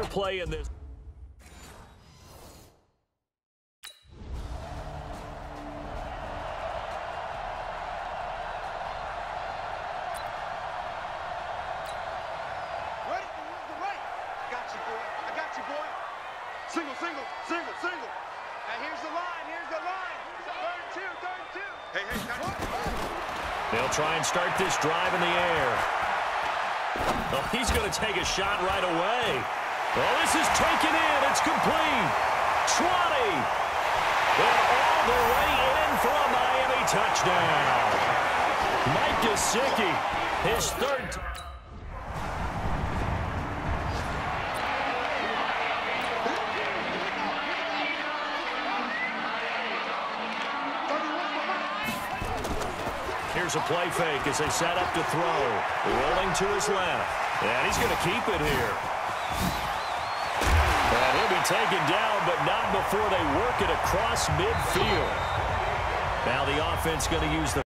Fair play in this. Single, single, single, single. And here's the line, here's the line. Third and two, third and two. Hey, They'll try and start this drive in the air. Oh, he's going to take a shot right away. Oh, this is taken in. It's complete. 20. And all the way in for a Miami touchdown. Mike Gesicki, his third. Here's a play fake as they set up to throw. Rolling to his left. And he's going to keep it here. And he'll be taken down, but not before they work it across midfield. Now the offense going to use the